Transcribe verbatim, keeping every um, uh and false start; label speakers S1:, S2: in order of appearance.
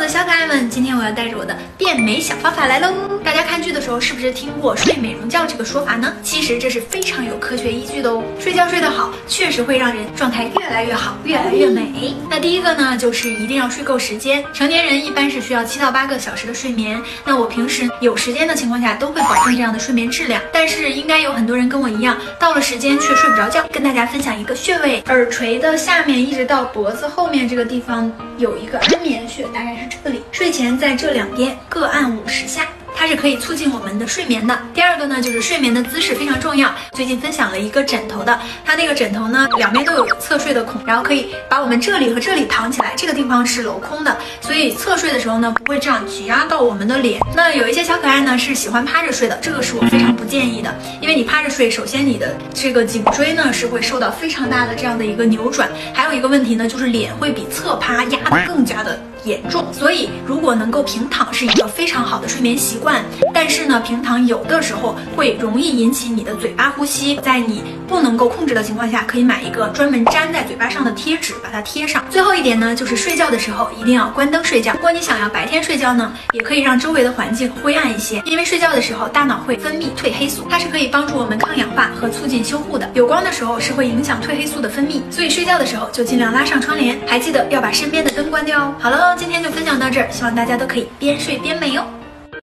S1: 的小可爱们，今天我要带着我的变美小方法来喽！大家看剧的时候是不是听过睡美容觉这个说法呢？其实这是非常有科学依据的哦。睡觉睡得好，确实会让人状态越来越好，越来越美。那第一个呢，就是一定要睡够时间。成年人一般是需要七到八个小时的睡眠。那我平时有时间的情况下，都会保证这样的睡眠质量。但是应该有很多人跟我一样，到了时间却睡不着觉。跟大家分享一个穴位，耳垂的下面一直到脖子后面这个地方有一个安眠穴，大概是这里。睡前在这两边各按五十下。它是可以促进我们的睡眠的。第二个呢，就是睡眠的姿势非常重要。最近分享了一个枕头的，它那个枕头呢，两边都有侧睡的孔，然后可以把我们这里和这里躺起来，这个地方是镂空的，所以侧睡的时候呢，不会这样挤压到我们的脸。那有一些小可爱呢是喜欢趴着睡的，这个是我非常不建议的，因为你趴着睡，首先你的这个颈椎呢是会受到非常大的这样的一个扭转，还有一个问题呢，就是脸会比侧趴压得更加的严重。所以如果能够平躺是一个非常好的睡眠习惯。但是呢，平躺有的时候会容易引起你的嘴巴呼吸，在你不能够控制的情况下，可以买一个专门粘在嘴巴上的贴纸，把它贴上。最后一点呢，就是睡觉的时候一定要关灯睡觉。如果你想要白天睡觉呢，也可以让周围的环境灰暗一些，因为睡觉的时候大脑会分泌褪黑素，它是可以帮助我们抗氧化和促进修护的。有光的时候是会影响褪黑素的分泌，所以睡觉的时候就尽量拉上窗帘，还记得要把身边的灯关掉哦。好了，今天就分享到这儿，希望大家都可以边睡边美哦。